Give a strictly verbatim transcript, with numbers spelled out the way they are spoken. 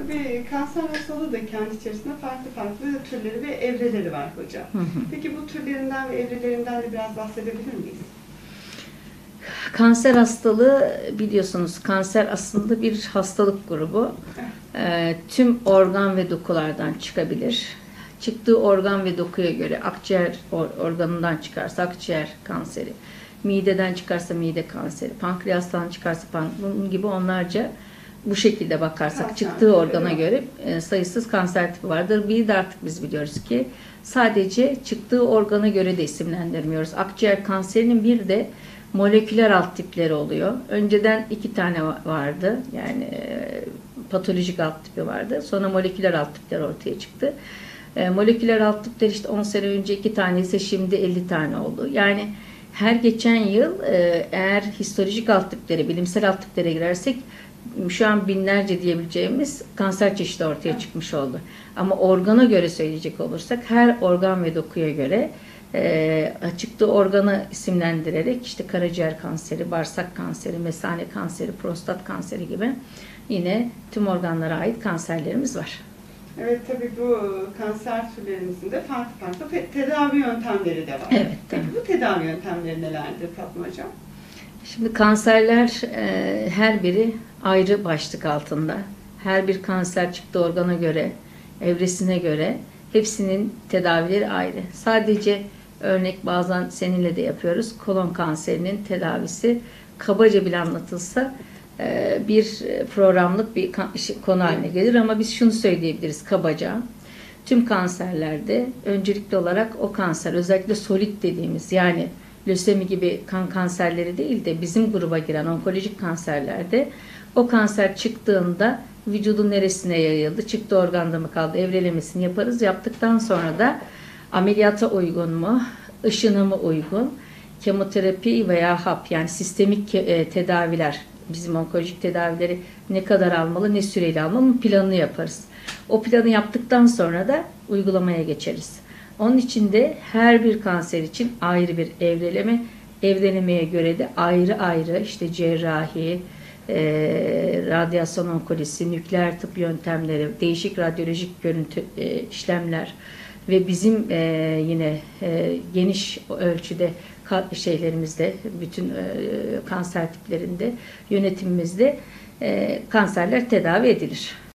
Tabii kanser hastalığı da kendi içerisinde farklı farklı türleri ve evreleri var hocam. Hı hı. Peki bu türlerinden ve evrelerinden de biraz bahsedebilir miyiz? Kanser hastalığı biliyorsunuz, kanser aslında bir hastalık grubu. E, tüm organ ve dokulardan çıkabilir. Çıktığı organ ve dokuya göre akciğer organından çıkarsa akciğer kanseri, mideden çıkarsa mide kanseri, pankreastan çıkarsa pankreas gibi onlarca bu şekilde bakarsak kanser, çıktığı organa göre e, sayısız kanser tipi vardır. Bir de artık biz biliyoruz ki sadece çıktığı organa göre de isimlendirmiyoruz. Akciğer kanserinin bir de moleküler alt tipleri oluyor. Önceden iki tane vardı. Yani e, patolojik alt tipi vardı. Sonra moleküler alt tipler ortaya çıktı. E, moleküler alt tipler işte on sene önce iki tane ise şimdi elli tane oldu. Yani her geçen yıl e, eğer histolojik alt tiplere, bilimsel alt tiplere girersek şu an binlerce diyebileceğimiz kanser çeşidi ortaya çıkmış oldu. Ama organa göre söyleyecek olursak her organ ve dokuya göre e, çıktığı organı isimlendirerek işte karaciğer kanseri, bağırsak kanseri, mesane kanseri, prostat kanseri gibi yine tüm organlara ait kanserlerimiz var. Evet, tabii bu kanser türlerimizin de farklı farklı te tedavi yöntemleri de var. Evet. Peki bu tedavi yöntemleri nelerdir Fatma Hocam? Şimdi kanserler e, her biri ayrı başlık altında. Her bir kanser çıktığı organa göre, evresine göre hepsinin tedavileri ayrı. Sadece örnek bazen seninle de yapıyoruz. Kolon kanserinin tedavisi kabaca bile anlatılsa e, bir programlık bir konu haline gelir ama biz şunu söyleyebiliriz kabaca. Tüm kanserlerde öncelikli olarak o kanser, özellikle solit dediğimiz yani lösemi gibi kan kanserleri değil de bizim gruba giren onkolojik kanserlerde o kanser çıktığında vücudun neresine yayıldı, çıktı organda mı kaldı, evrelemesini yaparız. Yaptıktan sonra da ameliyata uygun mu, ışına mı uygun, kemoterapi veya hap yani sistemik tedaviler, bizim onkolojik tedavileri ne kadar almalı, ne süreyle almalı planını yaparız. O planı yaptıktan sonra da uygulamaya geçeriz. Onun için de her bir kanser için ayrı bir evreleme, evrelemeye göre de ayrı ayrı işte cerrahi, e, radyasyon onkolojisi, nükleer tıp yöntemleri, değişik radyolojik görüntü e, işlemler ve bizim e, yine e, geniş ölçüde şeylerimizde, bütün e, kanser tiplerinde yönetimimizde e, kanserler tedavi edilir.